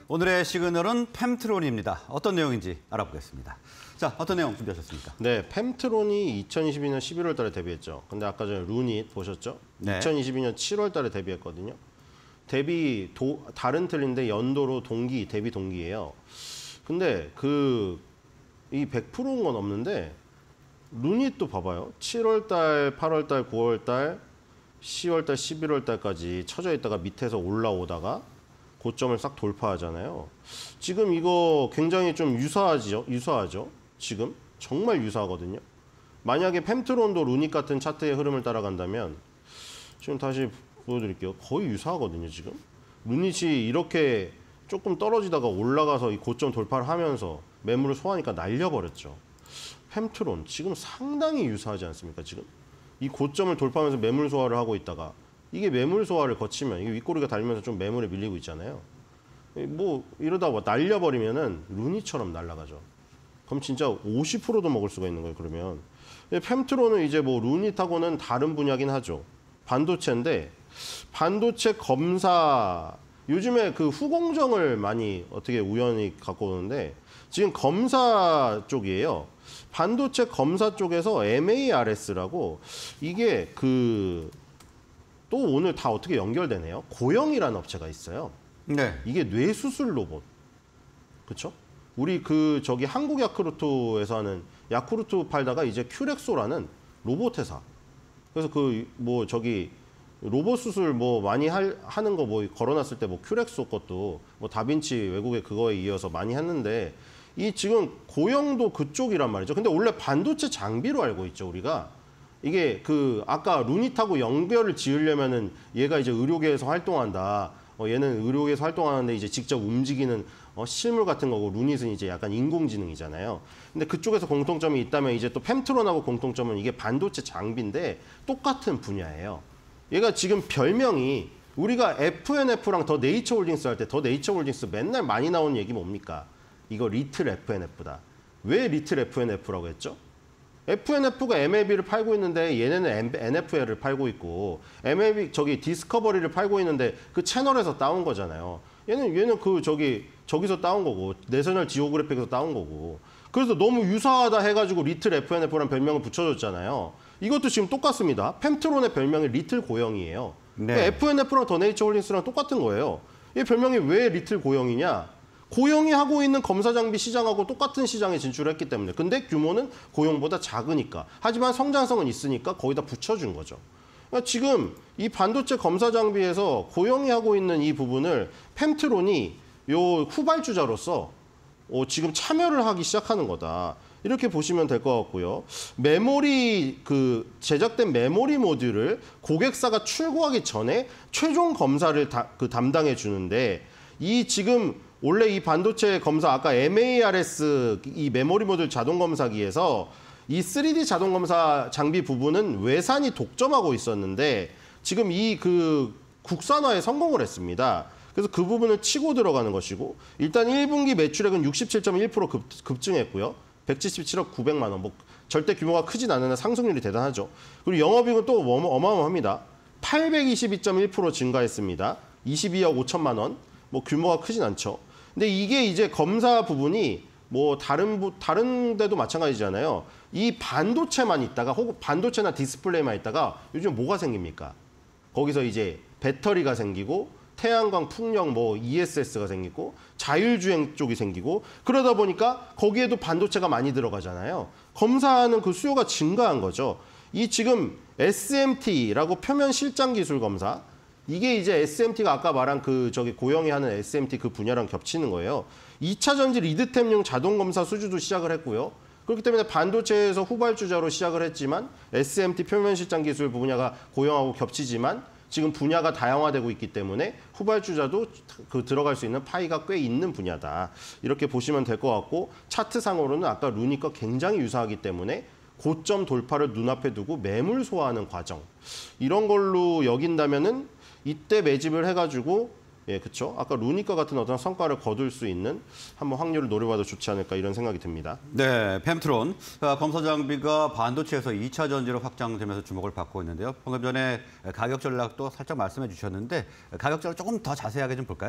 오늘의 시그널은 펨트론입니다. 어떤 내용인지 알아보겠습니다. 자, 어떤 내용 준비하셨습니까? 네, 펨트론이 2022년 11월 달에 데뷔했죠. 근데 아까 전에 루닛 보셨죠? 네. 2022년 7월 달에 데뷔했거든요. 다른 틀인데 연도로 데뷔 동기예요. 근데 이 100%인 건 없는데 루닛도 봐봐요. 7월 달, 8월 달, 9월 달, 10월 달, 11월 달까지 쳐져 있다가 밑에서 올라오다가 고점을 싹 돌파하잖아요. 지금 이거 굉장히 좀 유사하죠. 지금 정말 유사하거든요. 만약에 펨트론도 루닛 같은 차트의 흐름을 따라간다면 지금 다시 보여드릴게요. 거의 유사하거든요. 지금 루닛이 이렇게 조금 떨어지다가 올라가서 이 고점 돌파를 하면서 매물을 소화하니까 날려버렸죠. 펨트론 지금 상당히 유사하지 않습니까? 지금 이 고점을 돌파하면서 매물 소화를 하고 있다가 이게 매물 소화를 거치면 이게 윗꼬리가 달리면서 좀 매물에 밀리고 있잖아요. 뭐 이러다 날려버리면은 루닛처럼 날아가죠. 그럼 진짜 50%도 먹을 수가 있는 거예요. 그러면 펨트론은 이제 뭐 루닛하고는 다른 분야긴 하죠. 반도체인데 반도체 검사 요즘에 그 후공정을 많이 어떻게 우연히 갖고 오는데 지금 검사 쪽이에요. 반도체 검사 쪽에서 MARS라고 이게 또 오늘 다 어떻게 연결되네요. 고영이라는 업체가 있어요. 네. 이게 뇌수술 로봇. 그렇죠? 우리 저기 한국 야쿠르트에서 하는 야쿠르트 팔다가 이제 큐렉소라는 로봇 회사. 그래서 저기 로봇 수술 많이 하는 거 걸어놨을 때 큐렉소 것도 다빈치 외국에 그거에 이어서 많이 했는데 이 지금 고영도 그쪽이란 말이죠. 근데 원래 반도체 장비로 알고 있죠, 우리가. 이게 아까 루닛하고 연결을 지으려면은 얘가 이제 의료계에서 활동한다. 얘는 의료계에서 활동하는데 이제 직접 움직이는 실물 같은 거고 루닛은 이제 약간 인공지능이잖아요. 근데 그쪽에서 공통점이 있다면 이제 또 펨트론하고 공통점은 이게 반도체 장비인데 똑같은 분야예요. 얘가 지금 별명이 우리가 FNF랑 더 네이처 홀딩스 할 때 더 네이처 홀딩스 맨날 많이 나오는 얘기 뭡니까? 이거 리틀 FNF다. 왜 리틀 FNF라고 했죠? FNF가 MLB를 팔고 있는데 얘네는 NFL을 팔고 있고 MLB 저기 디스커버리를 팔고 있는데 그 채널에서 따온 거잖아요. 얘는 저기서 따온 거고 내셔널 지오그래픽에서 따온 거고 그래서 너무 유사하다 해가지고 리틀 FNF라는 별명을 붙여줬잖아요. 이것도 지금 똑같습니다. 펨트론의 별명이 리틀 고영이에요. 네. 그러니까 FNF랑 더 네이처 홀딩스랑 똑같은 거예요. 이 별명이 왜 리틀 고영이냐? 고영이 하고 있는 검사 장비 시장하고 똑같은 시장에 진출했기 때문에. 근데 규모는 고영보다 작으니까. 하지만 성장성은 있으니까 거기다 붙여준 거죠. 그러니까 지금 이 반도체 검사 장비에서 고영이 하고 있는 이 부분을 펨트론이 후발주자로서 지금 참여를 하기 시작하는 거다. 이렇게 보시면 될 것 같고요. 메모리 제작된 메모리 모듈을 고객사가 출고하기 전에 최종 검사를 담당해 주는데 이 지금 원래 이 반도체 검사 아까 MARS 이 메모리 모듈 자동 검사기에서 이 3D 자동 검사 장비 부분은 외산이 독점하고 있었는데 지금 국산화에 성공을 했습니다. 그래서 그 부분을 치고 들어가는 것이고 일단 1분기 매출액은 67.1% 급증했고요. 177억 900만 원. 절대 규모가 크진 않으나 상승률이 대단하죠. 그리고 영업이익은 또 어마어마합니다. 822.1% 증가했습니다. 22억 5천만 원. 규모가 크진 않죠. 근데 이게 이제 검사 부분이 다른 데도 마찬가지잖아요. 이 반도체만 있다가 혹은 반도체나 디스플레이만 있다가 요즘 뭐가 생깁니까? 거기서 이제 배터리가 생기고 태양광, 풍력, ESS가 생기고 자율주행 쪽이 생기고 그러다 보니까 거기에도 반도체가 많이 들어가잖아요. 검사하는 그 수요가 증가한 거죠. 이 지금 SMT라고 표면 실장 기술 검사 이게 이제 SMT가 아까 말한 저기 고영이 하는 SMT 그 분야랑 겹치는 거예요. 2차 전지 리드템용 자동 검사 수주도 시작을 했고요. 그렇기 때문에 반도체에서 후발주자로 시작을 했지만 SMT 표면 실장 기술 분야가 고영하고 겹치지만 지금 분야가 다양화되고 있기 때문에 후발주자도 들어갈 수 있는 파이가 꽤 있는 분야다. 이렇게 보시면 될 것 같고 차트상으로는 아까 루닛과 굉장히 유사하기 때문에 고점 돌파를 눈앞에 두고 매물 소화하는 과정. 이런 걸로 여긴다면은 이때 매집을 해가지고 그렇죠. 아까 루닛과 같은 어떤 성과를 거둘 수 있는 한번 확률을 노려봐도 좋지 않을까 이런 생각이 듭니다. 네, 펨트론 검사 장비가 반도체에서 2차 전지로 확장되면서 주목을 받고 있는데요. 방금 전에 가격 전략도 살짝 말씀해 주셨는데 가격 전략 조금 더 자세하게 좀 볼까요?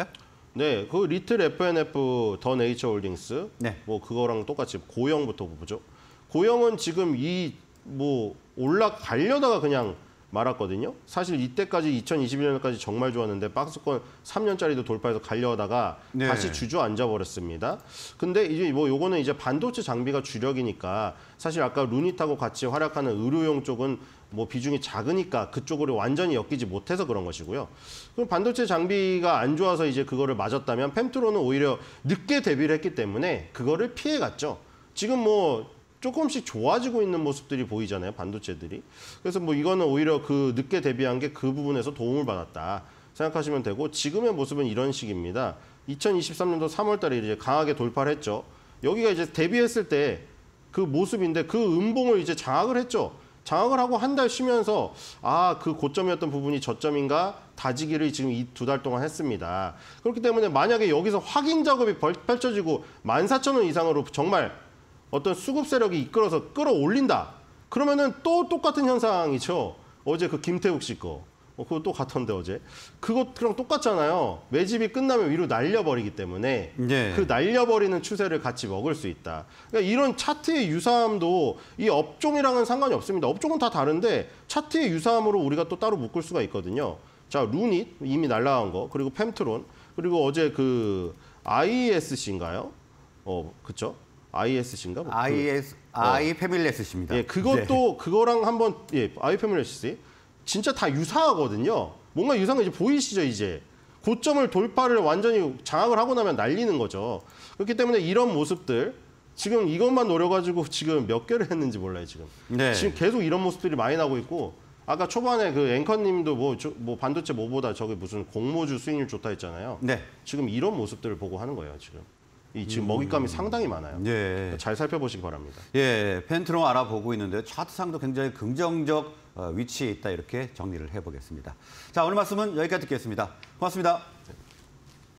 네, 그 리틀 FNF 더 네이처 홀딩스 네. 뭐 그거랑 똑같이 고영부터 보죠. 고영은 지금 이 뭐 올라가려다가 그냥 말았거든요. 사실 이때까지 2021년까지 정말 좋았는데 박스권 3년짜리도 돌파해서 가려다가 네. 다시 주저앉아 버렸습니다. 근데 이제 뭐 요거는 이제 반도체 장비가 주력이니까 사실 아까 루닛하고 같이 활약하는 의료용 쪽은 뭐 비중이 작으니까 그쪽으로 완전히 엮이지 못해서 그런 것이고요. 그럼 반도체 장비가 안 좋아서 이제 그거를 맞았다면 펜트로는 오히려 늦게 데뷔를 했기 때문에 그거를 피해갔죠. 지금 뭐 조금씩 좋아지고 있는 모습들이 보이잖아요, 반도체들이. 그래서 뭐 이거는 오히려 그 늦게 데뷔한 게 그 부분에서 도움을 받았다 생각하시면 되고, 지금의 모습은 이런 식입니다. 2023년도 3월 달에 이제 강하게 돌파를 했죠. 여기가 이제 데뷔했을 때 그 모습인데 그 음봉을 이제 장악을 했죠. 장악을 하고 한 달 쉬면서 그 고점이었던 부분이 저점인가 다지기를 지금 이 2달 동안 했습니다. 그렇기 때문에 만약에 여기서 확인 작업이 펼쳐지고 14,000원 이상으로 정말 어떤 수급 세력이 이끌어서 끌어올린다. 그러면은 또 똑같은 현상이죠. 어제 그 김태욱 씨 거. 그거 또 같던데 어제. 그거랑 똑같잖아요. 매집이 끝나면 위로 날려버리기 때문에 네. 그 날려버리는 추세를 같이 먹을 수 있다. 그러니까 이런 차트의 유사함도 이 업종이랑은 상관이 없습니다. 업종은 다 다른데 차트의 유사함으로 우리가 또 따로 묶을 수가 있거든요. 자, 루닛 이미 날라간 거, 그리고 펜트론, 그리고 어제 그 ISC인가요? 그쵸? ISC인가? I 패밀리스입니다. 예, 그것도 그거랑 한번 I 패밀리스 진짜 다 유사하거든요. 뭔가 유사한 거 이제 보이시죠, 이제. 고점을 돌파를 완전히 장악을 하고 나면 날리는 거죠. 그렇기 때문에 이런 모습들 지금 이것만 노려가지고 지금 몇 개를 했는지 몰라요, 지금. 네. 지금 계속 이런 모습들이 많이 나고 있고, 아까 초반에 그 앵커님도 뭐 반도체 뭐보다 저게 무슨 공모주 수익률 좋다 했잖아요. 네. 지금 이런 모습들을 보고 하는 거예요, 지금. 지금 먹잇감이 상당히 많아요. 예. 잘 살펴보시기 바랍니다. 예, 펜트론 알아보고 있는데 차트상도 굉장히 긍정적 위치에 있다 이렇게 정리를 해보겠습니다. 자, 오늘 말씀은 여기까지 듣겠습니다. 고맙습니다.